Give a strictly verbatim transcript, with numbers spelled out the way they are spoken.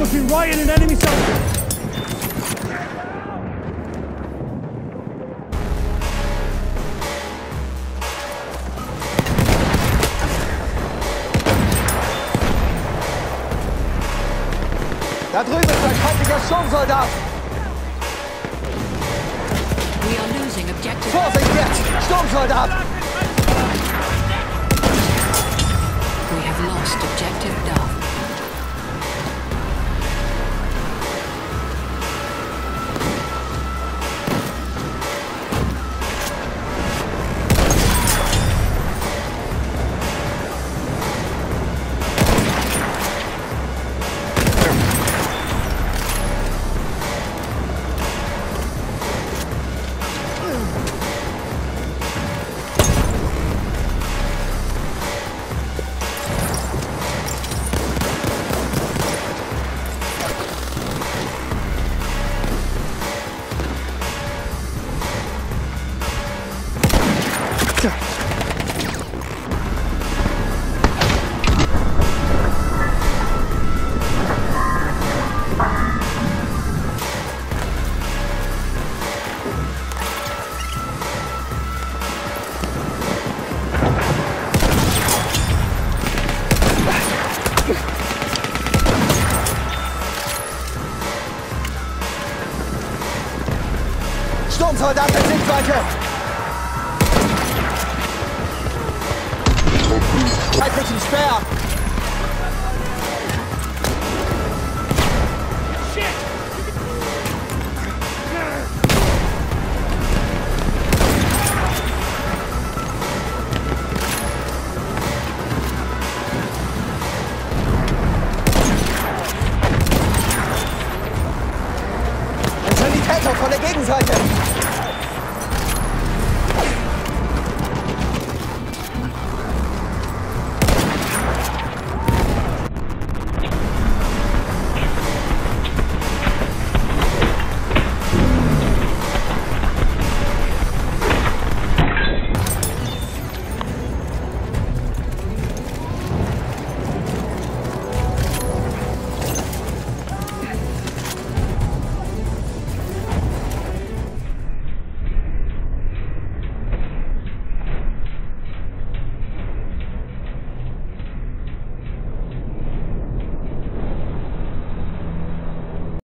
must be right in an enemy sector. Da drüben ist ein feindlicher Sturmsoldat! We are losing objective. Vorsicht jetzt! Sturmsoldat! We have lost objective Duff. Sturmsoldat in Sichtweite! Feindlichen Speer! Ein Sanitäter von der Gegenseite!